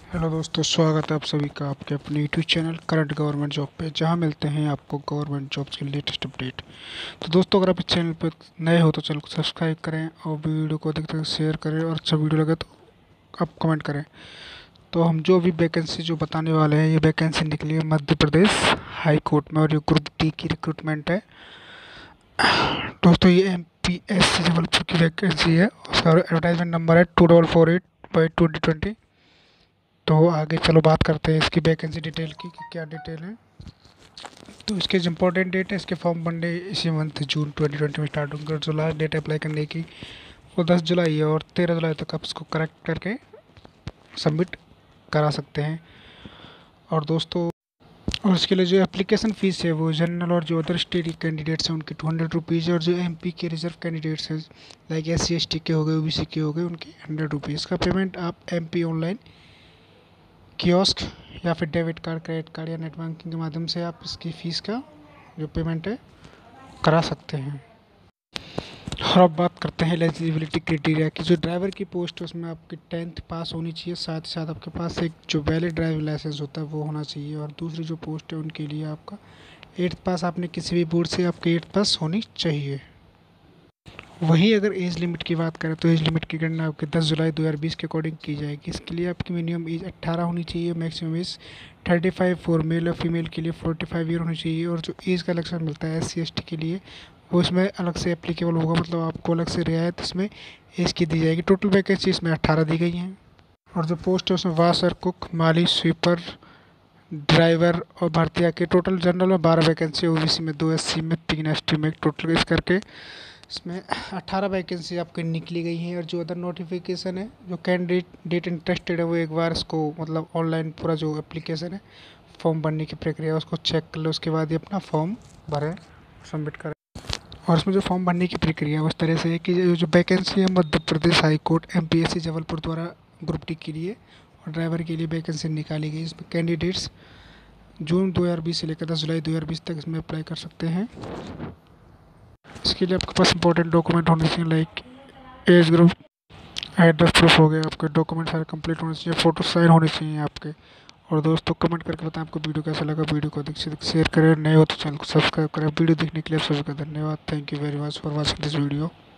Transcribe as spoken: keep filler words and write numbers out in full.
Hello दोस्तों, स्वागत है आप सभी का आपके अपने YouTube channel current government job पे, जहां मिलते हैं आपको गवर्नमेंट जॉब्स के लेटेस्ट अपडेट। तो दोस्तों, अगर आप इस चैनल पर नए हो तो चैनल को सब्सक्राइब करें और वीडियो को देखते हुए शेयर करें, और अच्छा वीडियो लगे तो आप कमेंट करें। तो हम जो भी वैकेंसी जो बताने वाले हैं, ये वैकेंसी निकली है मध्य प्रदेश हाई कोर्ट में, और ये ग्रुप डी की रिक्रूटमेंट है। दोस्तों, ये M P S C Jabalpur की वैकेंसी है। उसका एडवर्टाइजमेंट नंबर है two double four eight by twenty twenty. तो आगे चलो बात करते हैं इसकी वैकेंसी डिटेल की कि क्या डिटेल है। तो इसके जो इम्पोर्टेंट डेट है, इसके फॉर्म भरने इसी मंथ जून ट्वेंटी ट्वेंटी में स्टार्ट होंगे। जो लास्ट डेट अप्लाई करने की वो दस जुलाई है, और तेरह जुलाई तक आप इसको करेक्ट करके सबमिट करा सकते हैं। और दोस्तों, और इसके लिए जो एप्लीकेशन फ़ीस है वो जनरल और जो अदर स्टेट कैंडिडेट्स हैं उनकी टू हंड्रेड रुपीज़ है, और जो एम पी के रिजर्व कैंडिडेट्स हैं like S C S T के हो गए, ओ बी सी के हो गए, उनकी हंड्रेड रुपीज़ का पेमेंट आप एम पी ऑनलाइन कियोस्क या फिर डेबिट कार्ड, क्रेडिट कार्ड या नेट बैंकिंग के माध्यम से आप इसकी फ़ीस का जो पेमेंट है करा सकते हैं। और अब बात करते हैं एलिजिबिलिटी क्राइटेरिया की। जो ड्राइवर की पोस्ट है उसमें आपकी टेंथ पास होनी चाहिए, साथ ही साथ आपके पास एक जो वैलिड ड्राइविंग लाइसेंस होता है वो होना चाहिए। और दूसरी जो पोस्ट है उनके लिए आपका एट्थ पास, आपने किसी भी बोर्ड से आपकी एट्थ पास होनी चाहिए। वहीं अगर एज लिमिट की बात करें तो एज लिमिट की गणना आपके दस जुलाई दो हज़ार बीस के अकॉर्डिंग की जाएगी। इसके लिए आपकी मिनिमम एज अट्ठारह होनी चाहिए, maximum age thirty five for male और फीमेल के लिए फोर्टी फाइव ईयर होनी चाहिए। और जो एज का आरक्षण मिलता है एस सी एस टी के लिए वो इसमें अलग से एप्लीकेबल होगा, मतलब आपको अलग से रियायत इसमें एज की दी जाएगी। टोटल वैकेंसी इसमें अट्ठारह दी गई हैं। और जो पोस्ट है उसमें वाशर, कुक, माली, स्वीपर, ड्राइवर और भर्तिया के टोटल जनरल में बारह वैकेंसी, ओ बी सी में दो, एस सी में तीन, एस टी में टोटल इस करके इसमें अट्ठारह वैकेंसी आपकी निकली गई हैं। और जो अदर नोटिफिकेशन है, जो कैंडिडेट डेट इंटरेस्टेड है वो एक बार इसको मतलब ऑनलाइन पूरा जो एप्लीकेशन है फॉर्म भरने की प्रक्रिया उसको चेक कर लो, उसके बाद ही अपना फॉर्म भरें, सबमिट करें। और इसमें जो फॉर्म भरने की प्रक्रिया उस तरह से है कि जो वैकेंसी है Madhya Pradesh high court M P S C Jabalpur द्वारा ग्रुप डी के लिए और ड्राइवर के लिए वैकेंसी निकाली गई। इसमें कैंडिडेट्स जून दो हज़ार बीस से लेकर दस जुलाई दो हज़ार बीस तक इसमें अप्लाई कर सकते हैं। इसके लिए आपके पास इंपॉर्टेंट डॉक्यूमेंट होने चाहिए, like age group, address proof हो गया, आपके डॉक्यूमेंट सारे कंप्लीट होने चाहिए, फोटो साइन होने चाहिए आपके। और दोस्तों, कमेंट करके बताएं आपको वीडियो कैसा लगा। वीडियो को अधिक से अधिक शेयर करें, नए हो तो चैनल को सब्सक्राइब करें। वीडियो देखने के लिए आप सभी का धन्यवाद। Thank you very much for watching this video.